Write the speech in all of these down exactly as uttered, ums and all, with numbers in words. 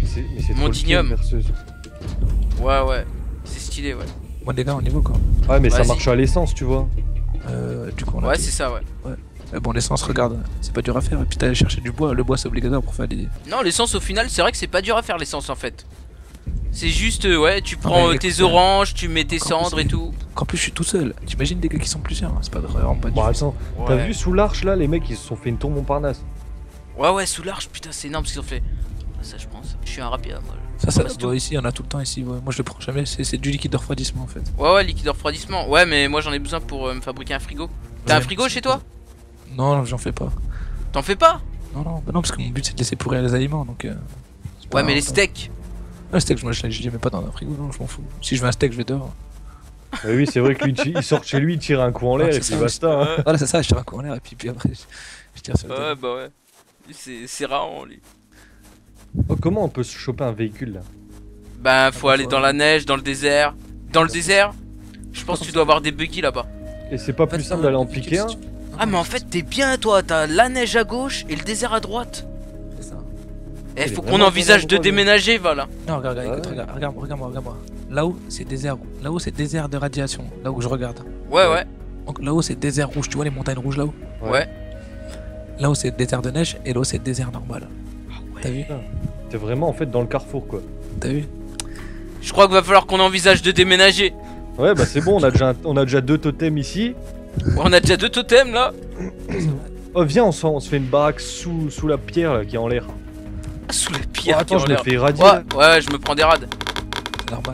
c'est trop Mondignum. le perceuse. Ouais, ouais. C'est stylé, ouais. Bon, les gars, on y va quoi. Ouais, mais ça Vas-y. marche à l'essence, tu vois. Euh, du coup, on a Ouais, tout. c'est ça, ouais. Mais bon, l'essence, regarde, c'est pas dur à faire. Et puis t'as allé chercher du bois. Le bois, c'est obligatoire pour faire des. Non, l'essence au final, c'est vrai que c'est pas dur à faire l'essence en fait. C'est juste, euh, ouais, tu prends mais euh, tes écoute, oranges, tu mets tes quand cendres plus, et tout. Qu'en plus, je suis tout seul. T'imagines des gars qui sont plusieurs. Hein. C'est pas vraiment pas Bon, dur. attends, t'as Ouais. vu sous l'arche là, les mecs ils se sont fait une tour Montparnasse. Ouais, ouais, sous l'arche, putain, c'est énorme ce qu'ils ont fait. Ça, je pense. Je suis un rapide, moi. Ça, ça, Passe bon, tout. ici, on a tout le temps ici. Ouais. Moi, je le prends jamais. C'est du liquide de refroidissement en fait. Ouais, ouais, liquide de refroidissement. Ouais, mais moi j'en ai besoin pour euh, me fabriquer un frigo. T'as Ouais, un frigo c'est- chez toi? Non, j'en fais pas. T'en fais pas? Non, non, bah non, parce que mon but c'est de laisser pourrir les aliments donc. Euh, c'est pas Ouais, mais un- les steaks. Le steak, je me je les mets pas dans un frigo, non, je m'en fous. Si je veux un steak, je vais dehors. Bah oui, c'est vrai que lui il il sort chez lui, il tire un coup en l'air Ouais, et c'est puis ça, basta. Hein. Ouais, Voilà, c'est ça, je tire un coup en l'air et puis, puis après, je, je tire sur le ouais, table. bah ouais. C'est c'est rare, lui. Oh, comment on peut se choper un véhicule là? Bah, faut Ah, aller faut- dans la neige, dans le désert. Dans le désert, je pense que tu dois avoir des buggy là-bas. Et c'est pas En fait, plus simple non, d'aller en le piquer un? véhicule, si tu- Ah, mais en fait, t'es bien, toi. T'as la neige à gauche et le désert à droite. C'est ça. Eh, Il est faut qu'on vraiment envisage bon de endroit, lui. déménager, voilà. Non, regarde, regarde, Ouais. écoute, regarde, regarde, regarde-moi, regarde-moi. Là-haut, c'est désert. Là-haut, c'est désert de radiation. Là où je regarde. Ouais, ouais, Donc là-haut, c'est désert rouge. Tu vois les montagnes rouges là-haut? Ouais. ouais. Là-haut, c'est désert de neige et là-haut, c'est désert normal. T'as vu? T'es vraiment en fait dans le carrefour quoi. T'as vu? Je crois qu'il va falloir qu'on envisage de déménager. Ouais, bah c'est bon, on a déjà, un- on a déjà deux totems ici. Ouais, on a déjà deux totems là. Oh, viens, on se, on se fait une baraque sous, sous la pierre là qui est en l'air. Ah, sous la Oh, pierre. attends, qui je ont l'ai l'air. fait irradier. Ouais, là. ouais, je me prends des rades. C'est normal.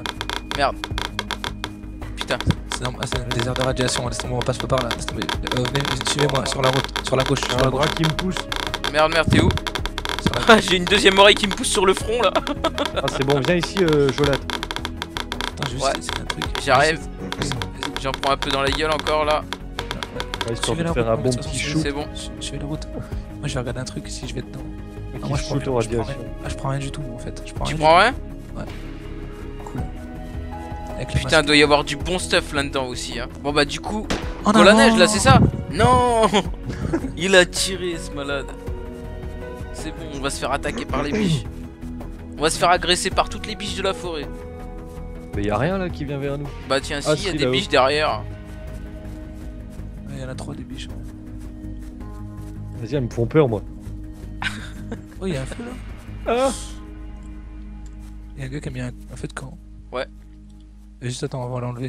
Putain. C'est normal, c'est le désert de radiation. Laisse tomber, on passe pas par là. Laisse tomber. Euh, venez, suivez-moi sur la route, sur la gauche, sur Un la bras gauche. qui me pousse. Merde, merde, t'es où? Sur la Ah, j'ai une deuxième oreille qui me pousse sur le front là. Ah, c'est bon, viens ici, euh, Jolat. Attends, juste, Ouais. c'est un truc. J'arrive. Vas-y. J'en prends un peu dans la gueule encore là. Ouais, histoire Suivez de la faire route, un non, bon mais de toute petit façon, shoot. C'est bon. Je, je fais la route. Moi, je vais regarder un truc si je vais dedans. Un Ah, petit moi, je prends, shoot je aux prends rien. radiations. Ah, je prends rien du tout, en fait. Je prends Tu rien prends rien? du tout. Cool. Avec le Putain, masque. doit y avoir du bon stuff là-dedans aussi. Hein. Bon bah du coup, Oh dans la non. neige là, c'est ça? Non. Il a tiré ce malade. C'est bon, on va se faire attaquer par les biches. On va se faire agresser par toutes les biches de la forêt. Mais y a rien là qui vient vers nous. Bah tiens, si, Ah, il y a si, des là-haut. biches derrière. Il y en a trois des biches. Ouais. Vas-y, elles me font peur moi. Oh, il y a un feu là. Ah Il y a un gars qui a mis un, un feu de camp. Ouais. Et juste attends, on va l'enlever.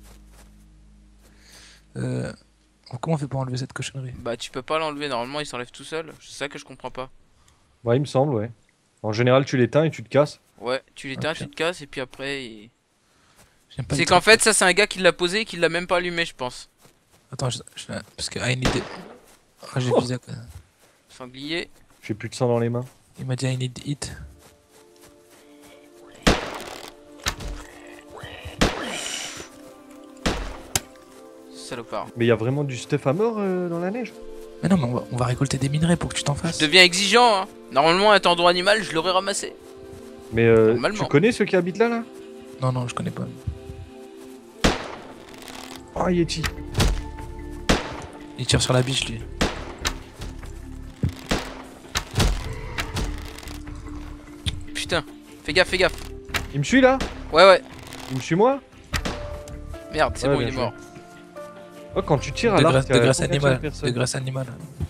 Euh. Comment on fait pour enlever cette cochonnerie? Bah tu peux pas l'enlever, normalement il s'enlève tout seul. C'est ça que je comprends pas. Ouais, il me semble, ouais. En général, tu l'éteins et tu te casses. Ouais, tu l'éteins, Ok. tu te casses et puis après... il- J'aime pas C'est les qu'en trucs- fait ça c'est un gars qui l'a posé et qui l'a même pas allumé je pense. Attends, je, je- parce que I need it. Ah, j'ai Oh. visé. quoi. Sanglier. J'ai plus de sang dans les mains. Il m'a dit I need it. Salopard. Mais y a vraiment du stuff à mort euh, dans la neige. Mais non, mais on va, on va récolter des minerais pour que tu t'en fasses. Je deviens exigeant hein. Normalement un tendon animal je l'aurais ramassé. Mais euh, Normalement. tu connais ceux qui habitent là là? Non, non, je connais pas. Oh, Yeti. Il tire sur la biche lui. Putain, fais gaffe, fais gaffe. Il me suit là? Ouais ouais, Il me suit moi? merde c'est Ouais, bon bien il est joué. mort. Oh, quand tu tires à De, l'arc, graisse, de t'as graisse combien de animale. personnes De graisse animale.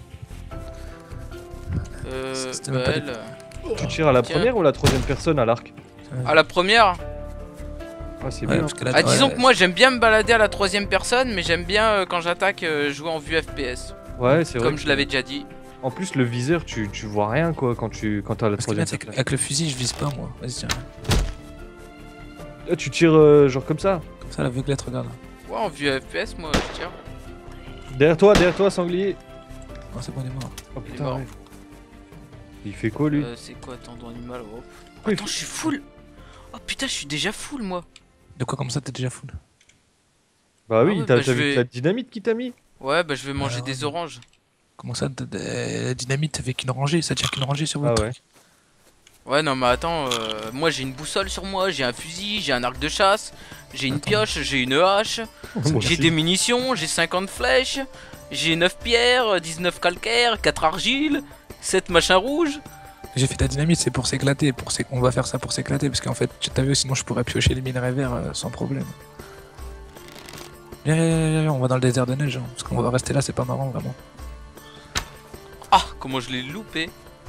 Euh, C'était bah, même pas des- elle, Tu tires à la Tiens. première ou à la troisième personne à l'arc? à la première. Ah, c'est Ouais, bien. parce que là, Ah disons ouais, que moi j'aime bien me balader à la troisième personne mais j'aime bien euh, quand j'attaque euh, jouer en vue F P S. Ouais, c'est vrai. Comme que- je l'avais déjà dit. En plus, le viseur, tu, tu vois rien quoi quand tu quand t'as la Parce que bien, troisième c'est que personne. avec le fusil, je vise pas moi. Vas-y, tiens. Là, tu tires euh, genre comme ça. Comme ça, l'aveuglette, regarde. Ouais en vue F P S moi je tire. Derrière toi, derrière toi, sanglier. Non, c'est bon, il est mort. Oh Il est putain, mort. ouais. Il fait quoi lui? Euh, c'est quoi tendon animal oh. Oui. Attends je suis full. Oh putain je suis déjà full moi. De quoi, comme ça, t'es déjà full? Bah oui, Ah ouais, t'as bah, t'as je vu vais- la dynamite qui t'a mis? Ouais bah je vais manger ouais, des mais- oranges. Comment ça, de- de- la dynamite avec une rangée? Ça tire qu'une rangée sur Ah votre ouais. truc. Ouais non mais attends, euh, moi j'ai une boussole sur moi, j'ai un fusil, j'ai un arc de chasse, j'ai une Attends. pioche, j'ai une hache, Moi j'ai aussi. des munitions, j'ai cinquante flèches, j'ai neuf pierres, dix-neuf calcaires, quatre argiles, sept machins rouges. J'ai fait ta dynamite, c'est pour s'éclater. Pour s'é- On va faire ça pour s'éclater. Parce qu'en fait, tu t'as vu, sinon je pourrais piocher les minerais verts euh, sans problème. Viens, viens, viens, viens, on va dans le désert de neige. Hein, parce qu'on va rester là, c'est pas marrant vraiment. Ah, comment je l'ai loupé.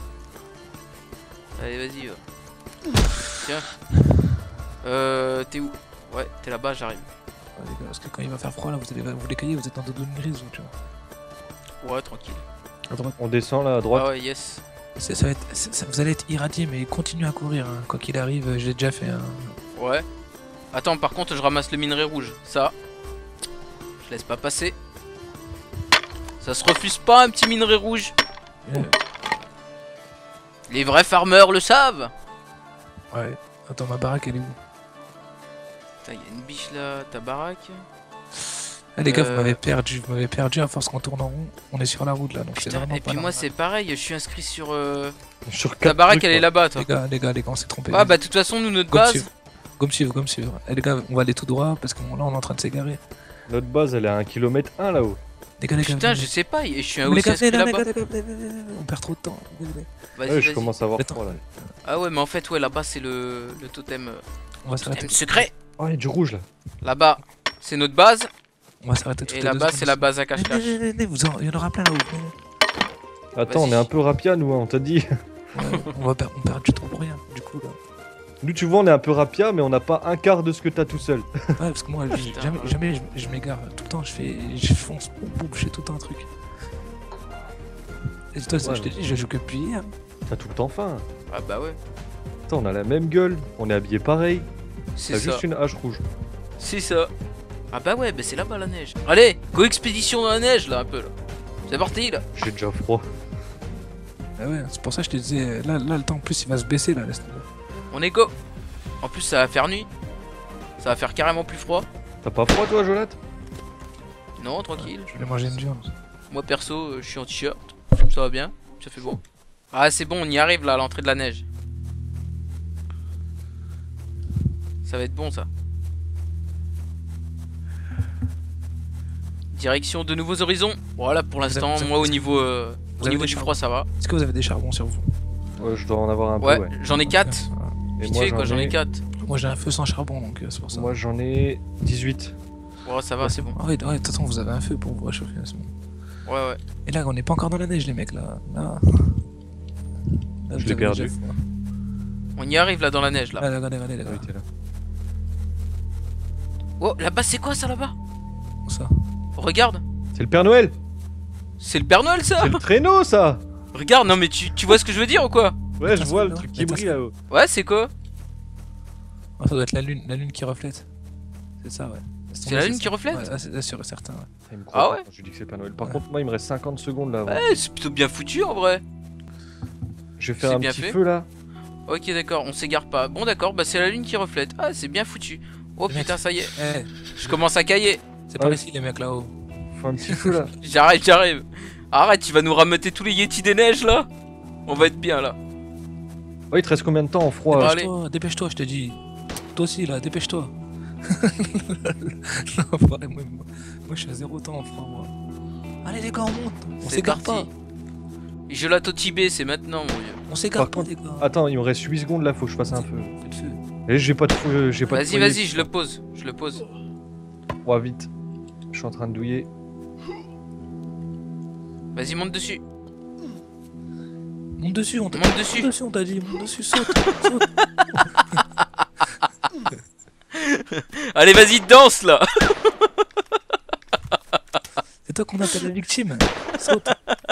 Allez, vas-y. va. Tiens. Euh, t'es où? Ouais, t'es là-bas, j'arrive. Ouais, les gars, parce que quand il va faire froid là, vous allez vous les cahiers, vous êtes en doudoune grise, tu vois. Ouais, tranquille. À droite. On descend là à droite. Ah ouais, yes. C'est- Ça va être, c'est- ça- vous allez être irradié, mais continuez à courir. Hein. Quoi qu'il arrive, euh, j'ai déjà fait un. Ouais. Attends, par contre, je ramasse le minerai rouge. Ça. Je laisse pas passer. Ça se refuse pas, un petit minerai rouge. Euh, Les vrais farmers le savent. ouais. Attends, ma baraque, elle est où? Putain, y a une biche là, ta baraque. Ah, les gars, Euh. vous m'avez perdu, vous m'avez perdu à force qu'on tourne en rond. On est sur la route là, donc c'est Putain, vraiment et pas puis moi, normal. c'est pareil, je suis inscrit sur. Euh... Sur Ta quatre baraque, trucs, elle est quoi. là-bas, toi. Les gars, les gars, les gars, on s'est trompé. Ah, bah, de toute façon, nous, notre Go me base. suivre, go me suivre, go me suivre. Eh, les gars, on va aller tout droit parce que là, on est en train de s'égarer. Notre base, elle est à un kilomètre un là-haut. Les gars, les gars, Putain, venez. je sais pas, et je suis Mais aussi les gars, inscrit venez là, les là-bas. gars, les gars, venez, venez, venez, on perd trop de temps. Venez, venez. Vas-y, Ouais, je vas-y. commence à avoir Attends. froid là. Ah ouais, mais en fait, ouais, là-bas, c'est le... le totem. euh, On va s'arrêter. totem secret. Oh, il y a du rouge là. Là-bas, c'est notre base. On va s'arrêter toutes Et les là-bas, deux c'est la secondes. base à Venez, cache-cache. venez, venez, vous en- il y en aura plein là-haut. venez. Attends, on Vas-y. est un peu rapia nous, hein, on t'a dit. Ouais, on va perdre, on perd du temps pour rien, du coup là. Nous, tu vois, on est un peu rapia, mais on n'a pas un quart de ce que t'as tout seul. Ouais, parce que moi, je- Putain. jamais, jamais je, je m'égare. Tout le temps, je fais. Je fonce, boum, boum, je fais tout le temps un truc. Et toi, ça, Ouais, je t'ai dit, je joue que depuis hier. T'as tout le temps faim. Ah bah ouais, Attends, on a la même gueule, on est habillé pareil. c'est T'as ça. juste une hache rouge. C'est ça. Ah bah ouais, bah c'est là-bas la neige. Allez, go expédition dans la neige là un peu là. C'est parti là. J'ai déjà froid. Ah ouais, c'est pour ça que je te disais, là, là le temps en plus il va se baisser là, laisse tomber. On est go. En plus ça va faire nuit. Ça va faire carrément plus froid. T'as pas froid toi, Jolat? Non, tranquille. Je vais manger une viande. Moi perso, euh, je suis en t-shirt. Ça va bien. Ça fait bon. Ah c'est bon, on y arrive là à l'entrée de la neige. Ça va être bon ça. Direction de nouveaux horizons. Voilà pour l'instant, Vous avez- moi au niveau, euh, vous au avez niveau des du charbons froid ça va. Est-ce que vous avez des charbons sur vous? Ouais, je dois en avoir un Ouais, peu, ouais. j'en ai quatre. Et Vite moi, fait quoi, j'en ai quatre. Moi j'ai un feu sans charbon donc euh, c'est pour ça. Moi, j'en ai dix-huit. Ouais, ça va, c'est bon. Ah ouais, ouais, de toute façon vous avez un feu pour vous réchauffer. c'est bon. Ouais, ouais. Et là on n'est pas encore dans la neige les mecs là. Là, là Je vous l'ai avez perdu. déjà froid. On y arrive là dans la neige là. Allez, regardez, regardez, Ah oui, regardez. t'es là. Oh, là-bas c'est quoi ça là-bas? Où ça? Regarde, C'est le Père Noël. c'est le Père Noël ça. C'est le traîneau, ça. Regarde, non mais tu, tu vois ce que je veux dire ou quoi? Ouais, je Attends, vois c'est le là. truc qui Attends, brille c'est- là-haut. Ouais, c'est quoi? Ah, ça doit être la lune, la lune qui reflète. C'est ça, ouais. C'est la lune qui reflète? Ouais, ah, c'est sûr et certain. Ouais. Il me croit Ah pas ouais quand je lui dis que c'est le Père Noël. Par Ouais. contre, moi, il me reste cinquante secondes là. avant. Ouais, c'est plutôt bien foutu en vrai. Je vais faire c'est un bien petit fait. feu là. Ok, d'accord, on s'égare pas. Bon, d'accord, bah c'est la lune qui reflète. Ah, c'est bien foutu. Oh Le mec- putain, ça y est, Eh, je commence à cailler. c'est par Ouais. ici les mecs là-haut. Faut un petit feu là. J'arrive, j'arrive. Arrête, il va nous rameuter tous les Yétis des neiges là. On va être bien là. Oh, il te reste combien de temps en froid là Allez. Dépêche-toi, dépêche-toi, je te dis. Toi aussi là, dépêche-toi. Non, frère, moi, moi, moi, je suis à zéro temps en froid moi. Allez les gars, on monte. On C'est s'égare parti. pas. Je l'ato Tibet, c'est maintenant, mon vieux. On s'égare Par pas les gars. Attends, il me reste huit secondes là, faut que je fasse un feu. Faites feu. Et j'ai pas de feu, j'ai pas de Vas-y, foyer. vas-y, je le pose. Je le pose. Oh, vite. Je suis en train de douiller. Vas-y, monte dessus. Monte dessus, on t'a Monte dessus. Monte dessus, on t'a dit. Monte dessus, saute. saute. Allez, vas-y, danse là. C'est toi qu'on appelle la victime. Saute.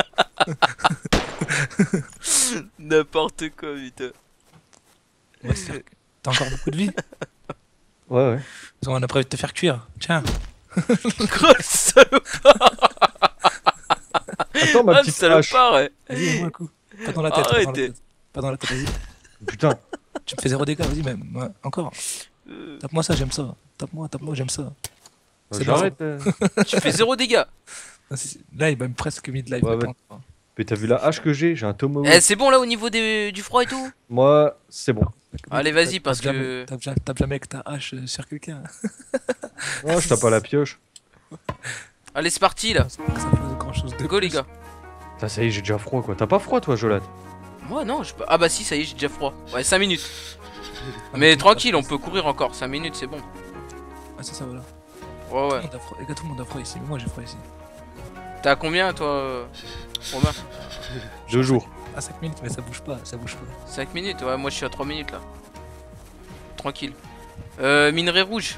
N'importe quoi, putain. On va se faire- T'as encore beaucoup de vie? Ouais, ouais. Parce qu'on a prévu de te faire cuire. Tiens. Gros salopard. Attends, ma Ah, le petite hache. salopard, ouais. Vas-y, donne-moi un coup. Pas dans la tête. Pas dans la Arrêtez. tête. Pas dans la tête, vas-y. Putain. Tu me fais zéro dégâts, vas-y même. Ouais, encore. Euh, Tape-moi ça, j'aime ça. Tape-moi, tape-moi, j'aime ça. C'est J'arrête. euh. Tu fais zéro dégâts. Ah, c'est- Là, il m'a même presque mis de live. Ouais, ouais. Mais t'as vu la hache que j'ai? J'ai un tomahawk. Eh, c'est bon là au niveau des- du froid et tout? Moi, c'est bon. Allez, vas-y, Tape parce jamais- que- Tape jamais, tape jamais avec ta hache euh, sur quelqu'un. Ouais, je tape pas la pioche. Allez, c'est parti là. Ça fait grand chose de Go, plus. les gars. Ça, ça y est, j'ai déjà froid quoi. T'as pas froid toi, Jolat? Moi non, je peux. Ah bah si, ça y est, j'ai déjà froid. Ouais, cinq minutes. Mais tranquille, on peut courir encore. cinq minutes, c'est bon. Ah, c'est ça, voilà. Ouais, Tout ouais. le monde a froid. Les gars, tout le monde a froid ici. Mais moi, j'ai froid ici. T'as combien toi, euh, Romain? Deux jours. À cinq minutes, mais ça bouge pas. Ça bouge pas. cinq minutes, ouais, moi je suis à trois minutes là. Tranquille. Euh, minerai rouge.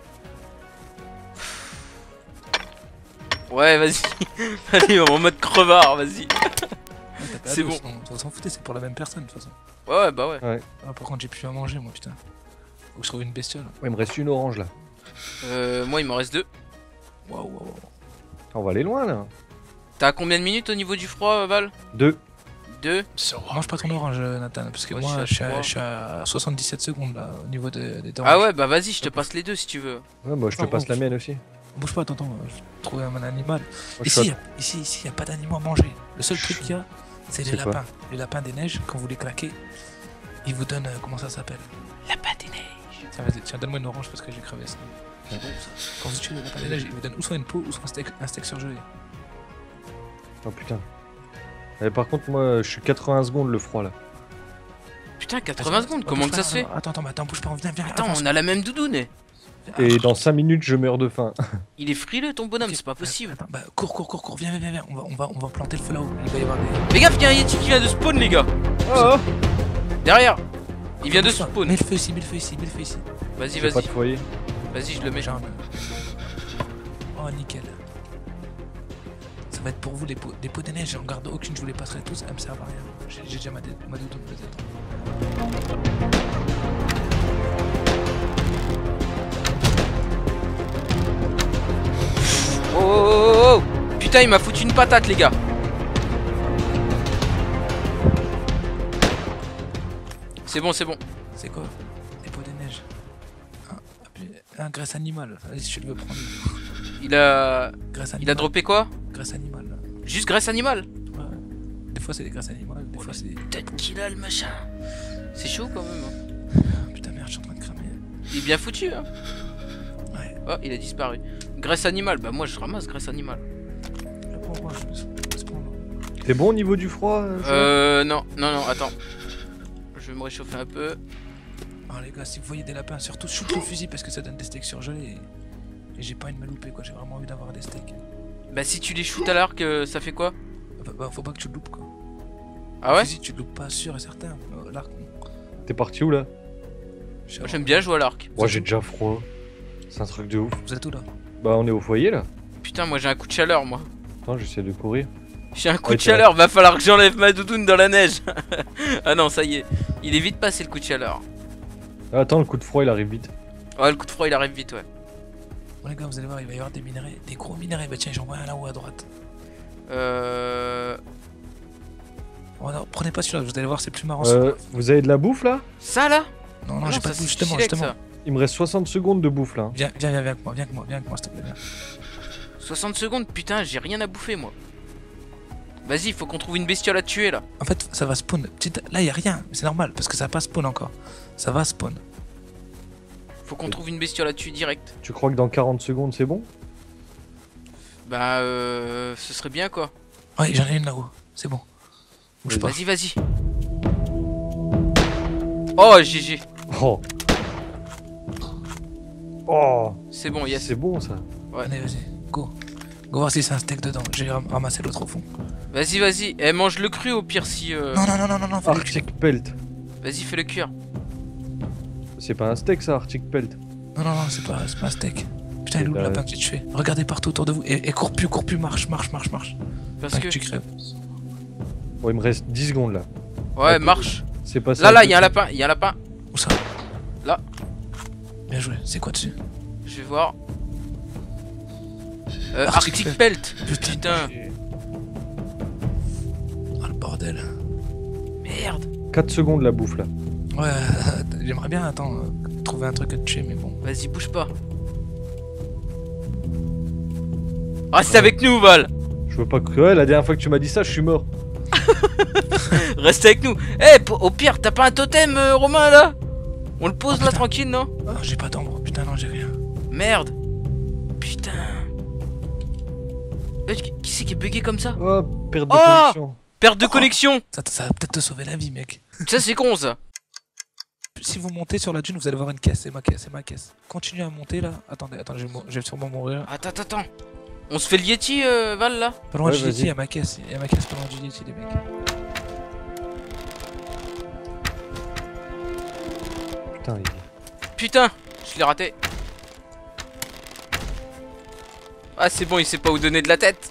Ouais, vas-y. Allez, en mode crevard, vas-y. C'est bon. On s'en foutait, c'est pour la même personne de toute façon. Ouais, ouais, bah ouais. Ah, par contre, j'ai plus à manger, moi, putain. Faut que je trouve une bestiole. Ouais, il me reste une orange là. Euh, moi il m'en reste deux. Waouh, waouh. On va aller loin là. T'as combien de minutes au niveau du froid, Val? Deux. Deux. Mange pas ton orange, Nathan, parce que Ouais, moi, je je suis à suis à, trois. je suis à soixante-dix-sept secondes là, au niveau de- des dents. Ah ouais, bah vas-y, je te passe les deux si tu veux. Ouais, moi je te Non, passe non, la mienne aussi. Bouge pas, tonton, je vais trouver un animal. Moi, je suis Ici, à- y a- ici, ici, y a pas d'animaux à manger. Le seul truc qu'il y a, c'est les C'est quoi? lapins. Les lapins des neiges, quand vous les claquez, ils vous donnent, euh, comment ça s'appelle? Lapin des neiges. Tiens, vas-y, tiens, donne-moi une orange parce que j'ai crevé ça. C'est bon ça. Quand vous tuez les lapins des neiges, ils vous donnent ou soit une peau ou soit un steak, un steak surgelé. Oh putain. Et par contre, moi je suis quatre-vingts secondes le froid là. Putain, quatre-vingts secondes, comment que ça se fait? Attends, attends, attends, bouge pas, viens, viens. Attends, avance. on a la même doudoune. eh. Et dans cinq minutes, je meurs de faim. Il est frileux ton bonhomme, Ok, c'est pas possible. Attends, bah, cours, cours, cours, cours, viens, viens, viens, viens. On va, on va, on va planter le feu là-haut. Il va y avoir des. Les gars, il y a un Yeti qui vient de spawn, les gars. Oh, Derrière. Il vient de Bouge pas. spawn. Mets le feu ici, mets le feu ici, mets le feu ici. Vas-y, j'ai pas vas-y. de foyer. Vas-y, je le mets. Genre, oh, nickel. Ça va être pour vous les pots, les pots de neige. J'en garde aucune, je vous les passerai tous. Elles me servent à rien. J'ai j'ai déjà ma, dé- ma doudoune peut-être. Oh, oh, oh, oh. Putain, il m'a foutu une patate, les gars. C'est bon, c'est bon. C'est quoi? Les pots de neige. Un, un graisse animale. Vas-y, si tu le veux prendre. Il a. Graisse animale. Il a droppé quoi? Graisse animale. Juste graisse animale. Ouais. Des fois, c'est des graisses animales. Des fois, c'est des. Peut-être qu'il a le machin. C'est chaud quand même. hein. Putain, merde, je suis en train de cramer. Il est bien foutu, hein. Ouais. Oh, il a disparu. Graisse animale. Bah, moi, je ramasse graisse animale. Je prends quoi? Je me je prends. T'es bon au niveau du froid euh, Joël Euh, non, non, non, attends. Je vais me réchauffer un peu. Alors, les gars, si vous voyez des lapins, surtout shoot le fusil parce que ça donne des steaks surgelés. Et, et j'ai pas envie de me louper, quoi. J'ai vraiment envie d'avoir des steaks. Bah, si tu les shoots à l'arc, euh, ça fait quoi? Bah, bah, faut pas que tu le loupes, quoi. Ah ouais? Le fusil, tu le loupes pas, sûr et certain. Euh, L'arc, non. T'es parti où là? Je sais Moi, pas. j'aime bien jouer à l'arc. Moi j'ai déjà froid. C'est un truc de ouf. Vous êtes où là? Bah on est au foyer là. Putain, moi, j'ai un coup de chaleur, moi. Attends, j'essaie de courir. J'ai un coup Ouais, de t'es chaleur, va falloir que j'enlève ma doudoune dans la neige. Ah non, ça y est. Il est vite passé le coup de chaleur. Ah, attends, le coup de froid il arrive vite. Ouais, le coup de froid, il arrive vite, ouais. Bon, les gars, vous allez voir, il va y avoir des minerais. Des gros minerais. Bah, tiens, j'en vois un là-haut à droite. Euh... Oh, non, prenez pas celui-là, vous allez voir, c'est plus marrant. Euh, celui-là. vous avez de la bouffe là? Ça, là? Non, non, Ah j'ai pas ça, de bouffe, c'est justement, stylé que justement. ça. Il me reste soixante secondes de bouffe là. Viens, viens, viens, viens avec moi, viens avec moi, viens avec moi, s'il te plaît, viens. soixante secondes, putain, j'ai rien à bouffer, moi. Vas-y, faut qu'on trouve une bestiole à tuer, là. En fait, ça va spawn. Petite... Là, il y a rien, mais c'est normal, parce que ça va pas spawn encore. Ça va spawn. Faut qu'on trouve une bestiole à tuer direct. Tu crois que dans quarante secondes c'est bon? Bah, euh... ce serait bien, quoi. Ouais, j'en ai une là-haut, c'est bon. Bouge pas. Vas-y, vas-y. Oh, G G. Oh. Oh. C'est bon, yes. C'est bon ça. Allez, vas-y, go. Go voir si c'est un steak dedans. J'ai ram- ramassé l'autre au fond. Vas-y, vas-y. Eh, mange le cru au pire si... Euh... Non, non, non, non, non, non, fais le cuire. Arctic Pelt. Vas-y, fais le cuire. C'est pas un steak ça, Arctic Pelt. Non, non, non, c'est pas, c'est pas un steak. Putain, il est où le bah, lapin que j'ai tué? Regardez partout autour de vous. Et, et cours plus, cours plus, marche, marche, marche, marche. Parce Pas que... que tu crèves. Bon, il me reste dix secondes là. Ouais, Ok. marche. C'est pas ça. Là, là, il y a un lapin, il y a un lapin. Où ça? Là. Bien joué, c'est quoi dessus? Je vais voir. Euh, Arctic Arctic Pelt. Putain. Putain. Oh le bordel. Merde. quatre secondes la bouffe là. Ouais, j'aimerais bien, attends, euh, trouver un truc à te tuer, mais bon. Vas-y, bouge pas. Reste avec nous, Val. Je veux pas que. Ouais, la dernière fois que tu m'as dit ça, je suis mort. Reste avec nous. Eh, p- au pire, t'as pas un totem, euh, Romain, là? On le pose Oh, là, putain. tranquille, non? Ah, j'ai pas d'ombre, putain, non, j'ai rien. Merde. Putain. Eh, qui qui c'est qui est bugué comme ça? Oh, perte de Oh connexion. Perte de Oh. connexion. Ça, ça va peut-être te sauver la vie, mec. Ça, c'est con, ça. Si vous montez sur la dune, vous allez voir une caisse. C'est ma caisse, c'est ma caisse. Continuez à monter là. Attendez, attendez, je vais, mou- je vais sûrement mourir. Attends, attends, attends. On se fait le Yeti, euh, Val, là? Pas loin Ouais, du Yeti, vas-y. il y a ma caisse. Il y a ma caisse pas loin du Yeti, les mecs. Putain, il... Putain, je l'ai raté. Ah, c'est bon, il sait pas où donner de la tête.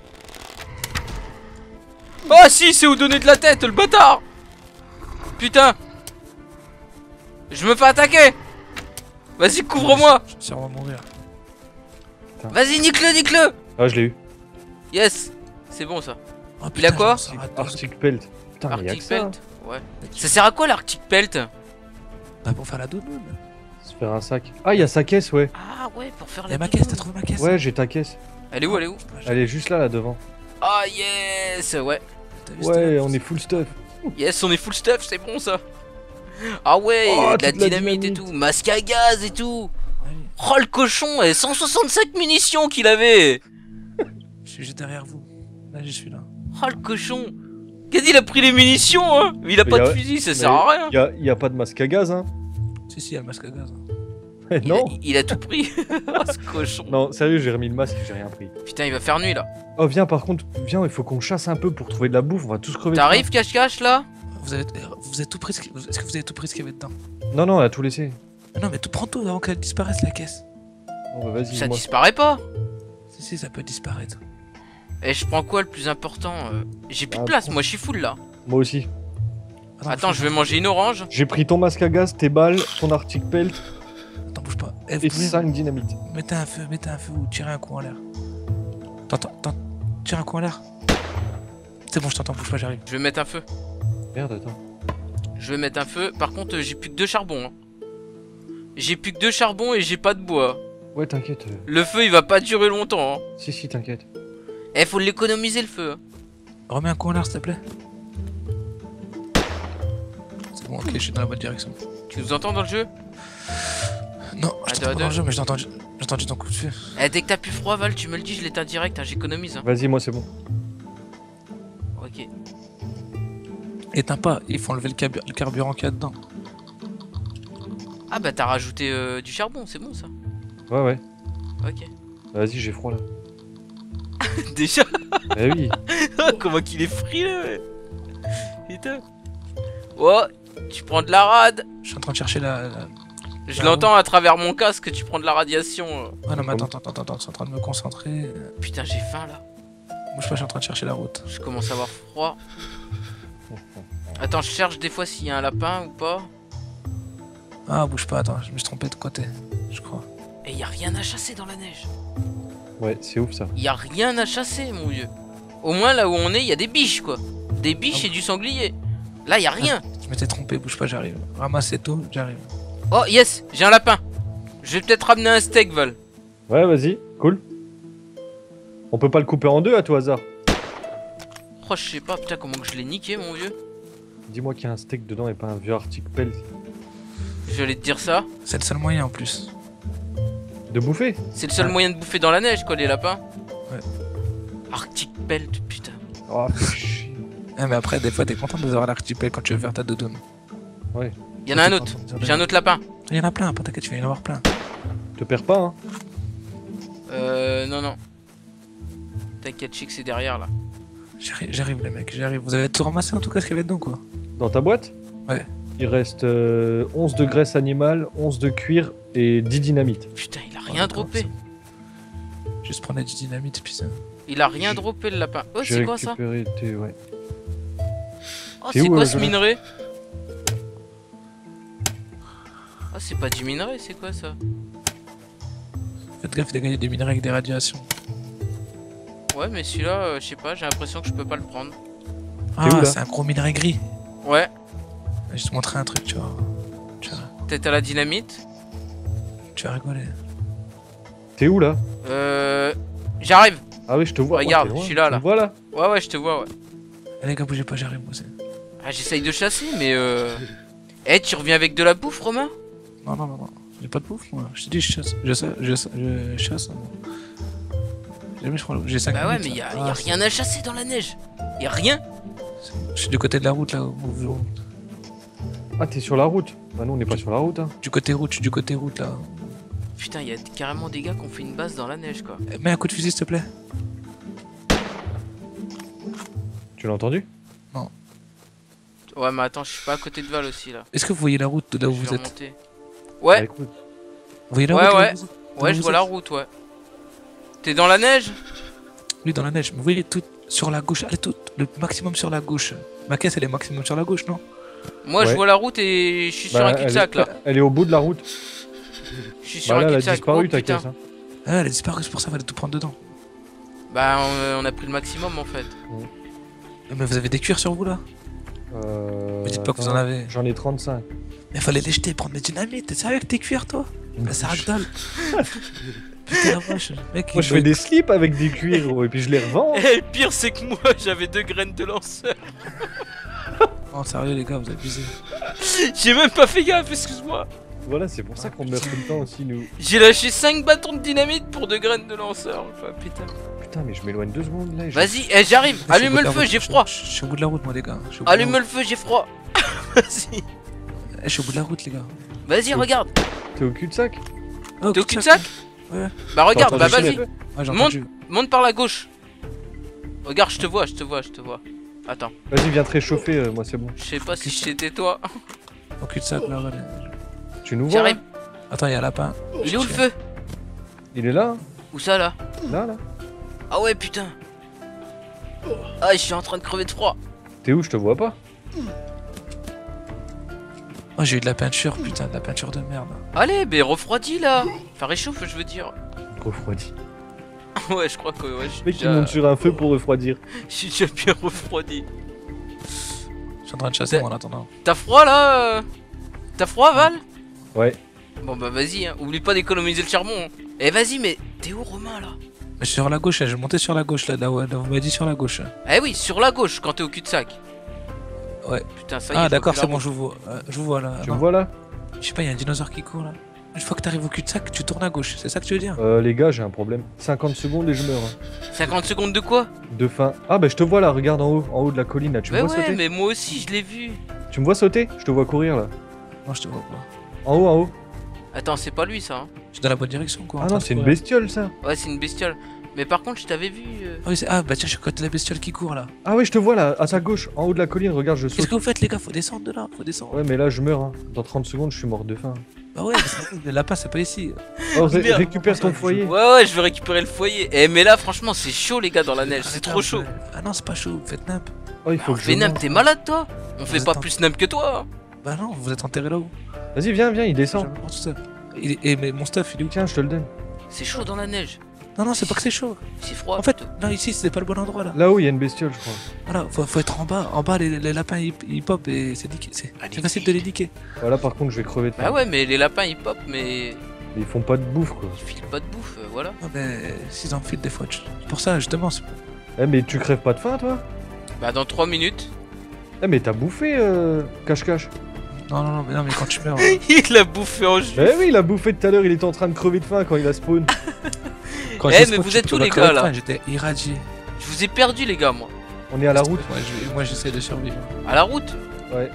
Ah, si, il sait où donner de la tête, le bâtard. Putain. Je me fais attaquer. Vas-y, couvre-moi. Je suis sûrement mourir. Vas-y, nique-le, nique-le. Ah, je l'ai eu. Yes. C'est bon, ça. Oh, Il a putain, quoi je m'en sors raté. Arctic Pelt. Putain, mais y'a que Arctic ça. Pelt. Ouais. Ça sert à quoi, l'Arctic Pelt? Bah, pour faire la doudoune. Se faire un sac. Ah, il y a sa caisse, ouais. Ah, ouais, pour faire Il y la a ma caisse, t'as doudoune. trouvé ma caisse? Ouais, j'ai ta caisse. Elle est où, elle est où? Elle est juste là, là, devant. Ah, yes. Ouais. T'as vu, c'était Ouais, là, on est full stuff. Yes, on est full stuff, c'est bon, ça. Ah ouais, Oh, de la toute la dynamite et dynamite. tout. Masque à gaz et tout. Ouais, Oh, le cochon, et cent soixante-cinq munitions qu'il avait. je suis juste derrière vous. Là, je suis là. Oh, le cochon. Qu'est-ce qu'il a pris les munitions, hein? Mais il a Mais pas y a- de fusil, ça mais sert à rien. Y a, y a pas de masque à gaz, hein. Si, si, il y a le masque à gaz. Il a, Non. il a tout pris. Oh, ce cochon. Non, sérieux, j'ai remis le masque, j'ai rien pris. Putain, il va faire nuit là. Oh, viens, par contre, viens, il faut qu'on chasse un peu pour trouver de la bouffe, on va tous crever. de T'arrives, cache-cache là? Vous avez, vous avez tout pris ce qui- Est-ce que vous avez tout pris ce qu'il y avait dedans? faim. Non, non, on a tout laissé. Ah non, mais tout prends tout avant qu'elle disparaisse la caisse. Bon, bah, vas-y, Ça moi. disparaît pas. Si, si, ça peut disparaître. Et je prends quoi le plus important? euh, J'ai plus de Ah, place, prends- moi je suis full là. Moi aussi. Attends, je vais manger une orange. J'ai pris ton masque à gaz, tes balles, ton Arctic Pelt Attends, bouge pas. Eh, vous et pouvez- cinq dynamites. Mettez un feu, mettez un feu ou tirez un coup en l'air. T'entends, t'entends, tire un coup en l'air. C'est bon, je t'entends, bouge pas, j'arrive. Je vais mettre un feu. Merde, attends. Je vais mettre un feu. Par contre, euh, j'ai plus que deux charbons. hein. J'ai plus que deux charbons et j'ai pas de bois. Ouais, t'inquiète. euh, Le feu, il va pas durer longtemps. Hein. Si, si, t'inquiète. Eh, faut l'économiser le feu. hein. Remets un coup en l'air, s'il te plaît. C'est bon, ok, je suis dans la bonne direction. Tu nous entends dans le jeu? Non, je Attends, t'entends pas dans attends. le jeu, mais j'ai entendu, j'ai entendu ton coup de feu. Eh, dès que t'as plus froid, Val, tu me le dis, je l'éteins direct. Hein, j'économise. Hein. Vas-y, moi, c'est bon. Ok. Éteins pas, il faut enlever le, carbu- le carburant qu'il y a dedans. Ah, bah t'as rajouté euh, du charbon, c'est bon ça. Ouais, ouais. Ok. Vas-y, j'ai froid là. Déjà, Eh oui. comment qu'il est frileux. ouais. Putain. Oh, tu prends de la rade. Je suis en train de chercher la. la- Je Ah l'entends à travers mon casque, tu prends de la radiation. euh. Ah non, mais attends, attends, attends, attends, je suis en train de me concentrer. Putain, j'ai faim là. Bouge pas, je suis en train de chercher la route. Je commence à avoir froid. Attends, je cherche des fois s'il y a un lapin ou pas. Ah, bouge pas, attends, je me suis trompé de côté, je crois. Et y a rien à chasser dans la neige. Ouais, c'est ouf ça. Y a rien à chasser, mon vieux. Au moins là où on est, y a des biches quoi. Des biches Ah et du sanglier. Là, y a rien. Je m'étais trompé, bouge pas, j'arrive. Ramasse tout, j'arrive. Oh yes, j'ai un lapin. Je vais peut-être ramener un steak, Val. Ouais, vas-y, cool. On peut pas le couper en deux à tout hasard. Oh, je sais pas, putain, comment que je l'ai niqué, mon vieux. Dis-moi qu'il y a un steak dedans et pas un vieux Arctic Pelt. J'allais te dire ça. C'est le seul moyen en plus. De bouffer. C'est le seul Ouais. moyen de bouffer dans la neige, quoi, les lapins. Ouais. Arctic Pelt, putain. Oh, fais chier. Ah, mais après, des fois, t'es content de avoir l'archipel quand tu veux faire ta doudoune. Il y en a un autre. J'ai un autre lapin. Il y en a plein, pas t'inquiète, tu vas y en avoir plein. Te perds pas, hein. Euh, non, non. T'inquiète, chic, c'est derrière là. J'arrive, j'arrive, les mecs, j'arrive. Vous avez tout ramassé en tout cas ce qu'il y avait dedans, quoi. Dans ta boîte. Ouais. Il reste euh, onze de graisse animale, onze de cuir et dix dynamites. Putain, il a Oh, rien d'accord, droppé. c'est- Juste prendre du dynamite, puis ça. Il a rien J'ai- droppé le lapin. Oh, J'ai c'est quoi ça? récupéré tes... Ouais. Oh, C'est c'est où, quoi euh, ce Jonathan minerai? Oh, c'est pas du minerai, c'est quoi ça? Faites gaffe, il y a des minerais avec des radiations. Ouais, mais celui-là, euh, je sais pas, j'ai l'impression que je peux pas le prendre. où, Ah, là c'est un gros minerai gris. Ouais, Je vais te montrer un truc, tu vois. Tu vas, peut-être à la dynamite. tu vas rigoler. T'es où là? Euh. J'arrive. Ah oui, je te vois. Regarde, Ouais, t'es loin. je suis là, Tu là. me vois là. Ouais, ouais, je te vois, ouais. Eh, les gars, bougez pas, j'arrive, moi aussi. Ah, j'essaye de chasser, mais euh. Eh, tu reviens avec de la bouffe, Romain? Non, non, non, non. J'ai pas de bouffe, moi. Je te dis, je chasse. Je, sais- je, sais- je chasse. Jamais je prends l'eau. J'ai cinq Bah ouais, mais minutes, y a, là. y a Ah, rien à chasser dans la neige. Y a rien. Je suis du côté de la route là. Où vous... Ah, t'es sur la route? Bah non, on n'est pas sur la route. Hein. Du côté route, je suis du côté route là. Putain, il y a carrément des gars qui ont fait une base dans la neige quoi. Mets un coup de fusil s'il te plaît. Tu l'as entendu? Ouais, mais attends, je suis pas à côté de Val aussi là. Est-ce que vous voyez la route de là où Je vous vais êtes? remonter. Bah, Ouais, écoute. Vous voyez la Ouais, route là ouais. où vous êtes Là ouais, où je vous vois la êtes route, ouais. T'es dans la neige? Oui, dans la neige. Mais vous voyez tout sur la gauche. Allez, tout le maximum sur la gauche. Ma caisse elle est maximum sur la gauche, non? Moi, je Ouais. vois la route et je suis sur Bah, un elle, cul-de-sac est... là. elle est au bout de la route. Je suis sur Bah là, un elle a cul-de-sac. disparu Oh, ta putain. caisse. Hein. Ah, elle a disparu, c'est pour ça qu'il fallait tout prendre dedans. Bah, on, on a pris le maximum en fait. Mais vous avez des cuirs sur vous là? Euh... Me dites pas que vous en attends, avez. J'en ai trente-cinq. Mais fallait les jeter, prendre mes dynamites. T'es sérieux avec tes cuirs toi? Bah, c'est ragdoll. Putain la vache, mec. Moi, il je doit- fais des slips avec des cuirs, gros, et puis je les revends. Et le pire, c'est que moi, j'avais deux graines de lanceur. Oh, sérieux les gars, vous abusez. J'ai même pas fait gaffe, excuse-moi. Voilà, c'est pour ça qu'on meurt tout le temps aussi, nous. J'ai lâché cinq bâtons de dynamite pour deux graines de lanceur. Enfin, putain. Putain, mais je m'éloigne deux secondes là. et je- Vas-y, eh, j'arrive. Je suis au Allume bout de le la feu, route. j'ai Je- froid. Je je suis au bout de la route moi les gars. Je suis au bout de la Allume route. le feu, j'ai froid. Vas-y. Eh, je suis au bout de la route les gars. Vas-y, regarde. T'es au cul-de-sac? Oh, T'es au cul-de-sac? Ouais. Bah, regarde, T'as bah, entendu vas-y. sonner? Ouais, j'ai Monte. entendu. Monte par la gauche. Regarde, je te vois, je te vois, je te vois. Attends, Vas-y, viens te réchauffer, euh, moi c'est bon. je sais pas si j'étais toi. Au cul-de-sac là, allez. Tu nous vois? J'arrive. Là Attends, il y a un lapin. Il est où le feu? Il est là? Où ça là? Là, là? Ah ouais, putain. Ah, je suis en train de crever de froid. T'es où? Je te vois pas. Oh, j'ai eu de la peinture, putain, de la peinture de merde. Allez, mais refroidis là. Enfin, réchauffe, je veux dire. Refroidi. Ouais, je crois que ouais, je suis Le mec qui déjà... monte sur un feu pour refroidir. je suis déjà bien refroidi. Je suis en train de chasser Ouais. moi en attendant. T'as froid là? euh T'as froid, Val? Ouais. Bon bah vas-y, hein. Oublie pas d'économiser le charbon. Hein. Eh vas-y, mais t'es où, Romain là? Mais je suis sur la gauche, là, je vais monter sur la gauche là, là, où- là où vous m'avez dit sur la gauche. Eh oui, sur la gauche quand t'es au cul-de-sac. Ouais. Putain, ça y est. Ah je vois d'accord, plus c'est la bon, route. je vous vois. Euh, je vous vois là. Tu Non. me vois là? Je sais pas, il y a un dinosaure qui court là. Une fois que t'arrives au cul-de-sac, tu tournes à gauche, c'est ça que tu veux dire? Euh, les gars, j'ai un problème. cinquante secondes et je meurs. hein. cinquante secondes de quoi? De faim. Ah, bah je te vois là, regarde en haut, en haut de la colline là. Tu me Bah vois ouais, sauter? mais moi aussi je l'ai vu. Tu me vois sauter? Je te vois courir là. Non, je te vois pas. En haut, en haut. Attends, c'est pas lui ça. Hein. Je suis dans la bonne direction quoi. en Ah train non, de c'est une courir. bestiole ça. Ouais, c'est une bestiole. Mais par contre, je t'avais vu. euh, Ah, oui, c'est- ah bah tiens, je suis à côté de la bestiole qui court là. Ah ouais, je te vois là, à ta gauche, en haut de la colline. Regarde, je Qu'est-ce saute. que vous faites les gars? Faut descendre de là, faut descendre. Ouais, mais là, je meurs. Hein. Dans trente secondes, je suis mort de faim. Bah ouais, mais c'est- le lapin c'est pas ici. Oh, ré- Merde. récupère ton foyer. Ouais, ouais, je vais récupérer le foyer. Eh, mais là, franchement, c'est chaud, les gars, dans la neige. C'est Arrêtez trop un chaud. peu. Ah non, c'est pas chaud, vous faites nimp. Oh, il faut que je. Vénam, mange. t'es malade, toi? On fait Vous pas êtes en- plus nimp que toi. Hein. Bah non, vous êtes enterré là-haut. Vas-y, viens, viens, il Je descend. vais me prendre tout seul. Il est- Et mais mon stuff il est où? Tiens, je te le donne. C'est chaud dans la neige. Non, non, c'est pas que c'est chaud. C'est froid. En fait, plutôt. non, ici c'est pas le bon endroit là. Là-haut, il y a une bestiole, je crois. Voilà, faut, faut être en bas. En bas, les, les lapins ils, ils pop et c'est niqué. C'est c'est facile de les niquer. Voilà, par contre, je vais crever de faim. Bah ouais, mais les lapins ils pop, mais Mais ils font pas de bouffe, quoi. ils filent pas de bouffe, euh, voilà. Ouais, mais s'ils enfilent des fois. tu- C'est pour ça, justement. c'est- Eh, mais tu crèves pas de faim, toi? Bah dans trois minutes. Eh, mais t'as bouffé, euh, cache-cache. Non, non, non, mais, non, mais quand tu meurs. euh, Il a bouffé en jus. Mais oui, il a bouffé tout à l'heure, il était en train de crever de faim quand il a spawn. quand Eh, j'ai mais spawn, vous tu êtes peux où, pas les crever gars, de là faim, J'étais irradié. Je vous ai perdu, les gars, moi. On est à la route. Moi, je- moi, j'essaie de survivre. À la route. Ouais.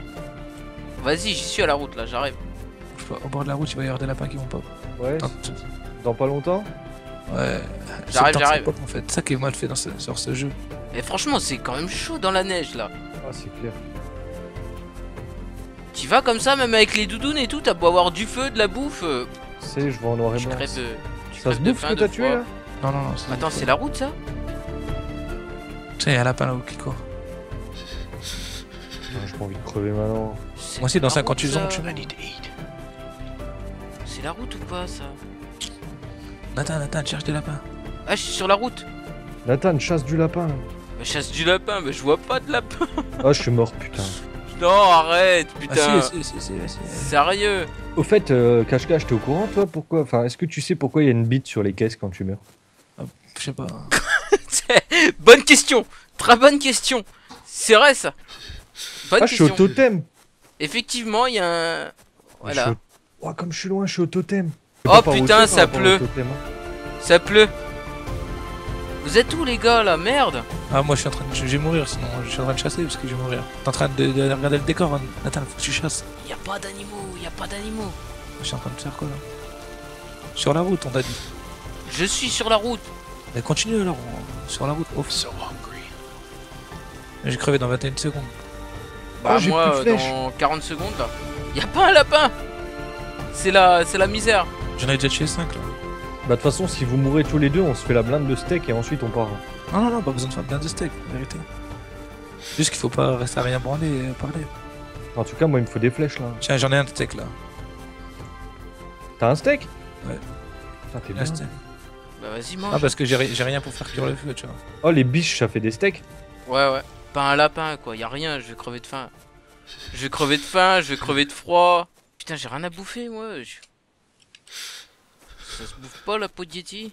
Vas-y, j'y suis à la route là, j'arrive. Je sais pas, au bord de la route, il va y avoir des lapins qui vont pop. Ouais. Attends, tu- Dans pas longtemps. Ouais. J'arrive, C'est le temps que ça j'arrive. pop, en fait. C'est ça qui est mal fait dans ce, sur ce jeu. Et franchement, c'est quand même chaud dans la neige là. Ah, c'est clair. Tu vas comme ça, même avec les doudounes et tout, t'as beau avoir du feu, de la bouffe. euh, C'est, je vois en noir et Tu blanc. crèves de. tu Ça crèves se de bouffe ce faim, que de t'as tué froid. là? Non, non, non. Attends, c'est la route ça? Tiens, il y a un lapin là-haut qui court. Non, j'ai pas envie de crever maintenant. C'est Moi aussi, dans la cinquante-huit route, ans, ça. tu meurs. C'est la route ou pas ça? Nathan, Nathan, cherche des lapins. Ah, je suis sur la route. Nathan, chasse du lapin. là. Bah, chasse du lapin, mais je vois pas de lapin. Ah, je suis mort, putain. Non, arrête, putain. Ah si, si, si, si, si. Sérieux. Au fait, euh, cache-cache, t'es au courant, toi? Pourquoi? Enfin, est-ce que tu sais pourquoi il y a une bite sur les caisses quand tu meurs? Je sais pas. Bonne question. Très bonne question. C'est vrai ça. Bonne Ah, je suis au question. totem. Effectivement, il y a un. Je suis Voilà. au- Oh, comme je suis loin, je suis au totem. Oh, putain, ça pleut. Ça pleut. Vous êtes où les gars là? Merde. Ah, moi je suis en train de. Je vais mourir sinon, je suis en train de chasser parce que je vais mourir. T'es en train de, de regarder le décor, hein. Attends, faut que tu chasses. Y a pas d'animaux, y a pas d'animaux. Je suis en train de faire quoi là? Sur la route, on t'a dit. Je suis sur la route. Mais continue alors, on- sur la route. Oh, j'ai crevé dans vingt et une secondes. Bah Oh, j'ai moi plus de flèches. dans quarante secondes là. Y a pas un lapin. C'est la c'est la misère. J'en ai déjà tué cinq là. Bah de toute façon, si vous mourrez tous les deux, on se fait la blinde de steak et ensuite on part. Non, non, non, pas besoin de faire bien de steak, en vérité. Juste qu'il faut pas rester à rien branler et parler. En tout cas, moi il me faut des flèches là. Tiens, j'en ai un de steak là. T'as un steak? Ouais. Putain, t'es Un bien. steak. Bah vas-y mange. Ah, parce que j'ai ri- j'ai rien pour faire cuire le feu, tu vois. Oh, les biches, ça fait des steaks? Ouais ouais. Pas un lapin quoi. Y a rien. Je vais crever de faim. Je vais crever de faim. Je vais crever de froid. Putain j'ai rien à bouffer moi. Je- Ça se bouffe pas la peau de Yeti.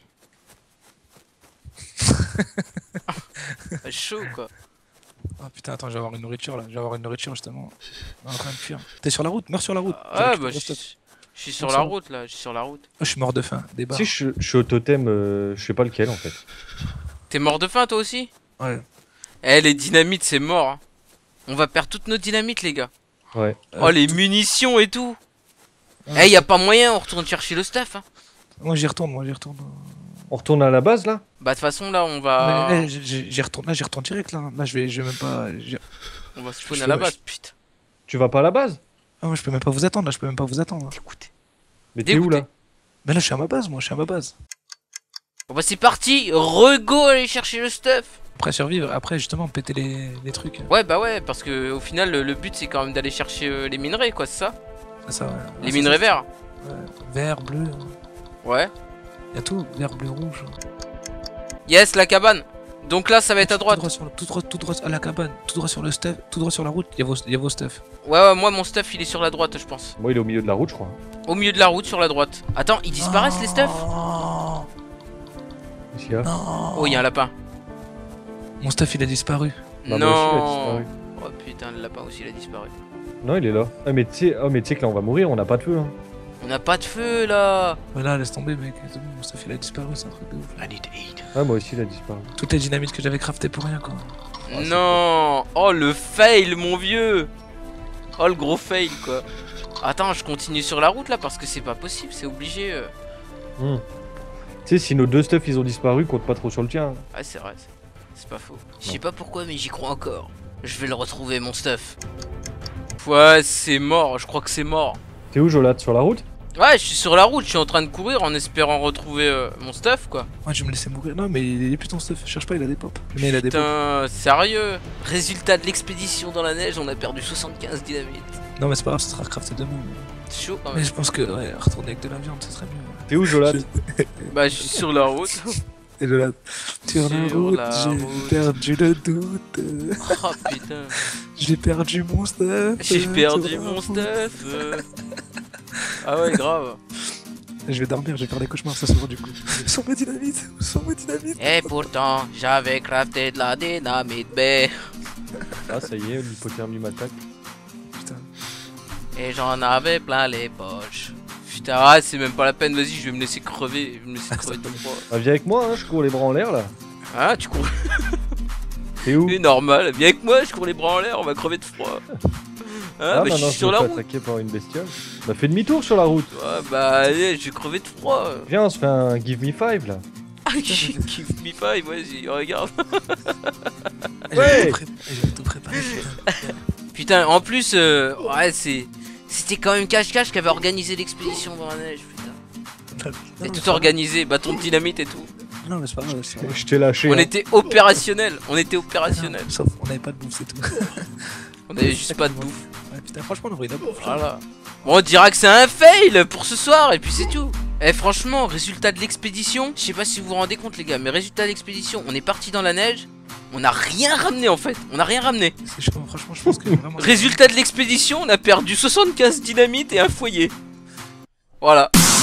Ah, chaud quoi. Ah putain, attends, je vais avoir une nourriture là. Je vais avoir une nourriture justement. On est en train de fuir. T'es sur la route, meurs sur la route. J'ai Ah récupéré bah le je stock. suis je suis sur On la s'en va. route là. Je suis sur la route. Oh, je suis mort de faim, des barres. Si je, je suis au totem, euh, je sais pas lequel en fait. T'es mort de faim toi aussi? Ouais. Eh les dynamites c'est mort. Hein. On va perdre toutes nos dynamites les gars. Ouais. Oh les munitions et tout. Ouais. Eh y a pas moyen, on retourne chercher le stuff. Hein. Moi j'y retourne, moi j'y retourne. On retourne à la base là? Bah de toute façon là on va Mais, eh, j'y- j'y j'y retourne, là j'y retourne direct là. Là je vais, je vais même pas. j'y- on va spawn je à la peux- base, putain. Tu vas pas à la base? Ah, moi je peux même pas vous attendre là, je peux même pas vous attendre. Écoutez. Mais t'es où Dégoûté. là? Mais là je suis à ma base, moi je suis à ma base. Bon bah c'est parti, rego aller chercher le stuff. Après survivre, après justement péter les, les trucs. Ouais bah ouais parce que au final le, le but c'est quand même d'aller chercher euh, les minerais quoi, c'est ça? C'est ça, ouais. Les Ouais, c'est minerais ça. verts. Ouais. Vert, bleu, Ouais. y a tout, vert, bleu, rouge. Yes la cabane. Donc là ça va être à Tout droite. droit, sur le- tout, droit, tout droit à la cabane, tout droit sur le stuff, tout droit sur la route, il y a vos, y a vos stuff. Ouais ouais moi mon stuff il est sur la droite je pense. Moi il est au milieu de la route, je crois. Au milieu de la route sur la droite. Attends ils disparaissent les stuff? Non, Qu'est-ce qu'il y a? non. Oh y'a un lapin. Mon stuff il a disparu. Bah, moi aussi, il a Non. disparu. Oh putain le lapin aussi il a disparu. Non, il est là. Ah, mais tu sais oh, mais tu sais que là on va mourir, on n'a pas de feu. Hein. On n'a pas de feu là. Voilà, laisse tomber mec, c'est bon, mon stuff il a disparu, c'est un truc de ouf. Ah, moi aussi il a disparu. Toutes les dynamites que j'avais craftées pour rien quoi. Ah, c'est Non. Oh le fail mon vieux. Oh le gros fail quoi. Attends je continue sur la route là parce que c'est pas possible, c'est obligé. euh. Hmm. Tu sais, si nos deux stuff ils ont disparu, compte pas trop sur le tien. Ah c'est vrai, c'est- c'est pas faux. Je sais pas pourquoi mais j'y crois encore. Je vais le retrouver mon stuff. Ouais c'est mort, je crois que c'est mort. T'es où, Jolat? Sur la route? Ouais je suis sur la route, je suis en train de courir en espérant retrouver euh, mon stuff quoi. Moi je vais me laisser mourir. Non mais il est plus ton stuff, cherche pas, il a des pop. Mais il a des pop. Putain sérieux. Résultat de l'expédition dans la neige, on a perdu soixante-quinze dynamites. Non mais c'est pas grave, ça sera crafté demain. C'est chaud quand Mais même. je pense que ouais, retourner avec de la viande, ça serait mieux. T'es où, Jolat? Bah je suis sur la route. Et de la... Sur la Sur route, la j'ai route. perdu le doute. Oh putain. J'ai perdu mon stuff. J'ai perdu sur la mon route. stuff. euh. Ah ouais grave. Je vais dormir, je vais faire des cauchemars ce soir du coup. Sans mes dynamites, sans mes dynamites. Et pourtant j'avais crafté de la dynamite B. Ah, ça y est, l'hypothermie m'attaque. Putain. Et j'en avais plein les poches. Putain ah, c'est même pas la peine, vas-y je vais me laisser crever. Je vais me laisser crever de froid. Ah, viens avec moi, hein, je cours les bras en l'air là. Ah tu cours. T'es où? C'est normal, viens avec moi, je cours les bras en l'air, on va crever de froid. Ah, bah je maintenant suis sur la me route. fais attaquer par une bestiole. Bah, fais demi-tour sur la route. Ouais, bah allez, je vais crever de froid. Viens, on se fait un give me five là. Ah, give me five, vas-y, regarde. Ouais. J'ai tout, pré... j'ai tout préparé. putain. Putain, en plus, euh, ouais, c'est. C'était quand même Cache-Cache qui avait organisé l'expédition dans la neige, putain. Non, C'est mais tout c'est pas organisé, bâton de dynamite et tout. grave. Non mais c'est pas grave. c'est pas grave. Je t'ai lâché. On hein. était opérationnel, on était opérationnel. Sauf on avait pas de bouffe, c'est tout. On avait juste pas de bouffe. Ouais, putain, franchement, on aurait eu de la bouffe. Voilà. Bon, on dira que c'est un fail pour ce soir et puis c'est tout. Eh franchement, résultat de l'expédition, je sais pas si vous vous rendez compte les gars, mais résultat de l'expédition, on est parti dans la neige, on a rien ramené en fait, on a rien ramené. C'est chaud, franchement, je pense que vraiment. Résultat de l'expédition, on a perdu soixante-quinze dynamites et un foyer. Voilà.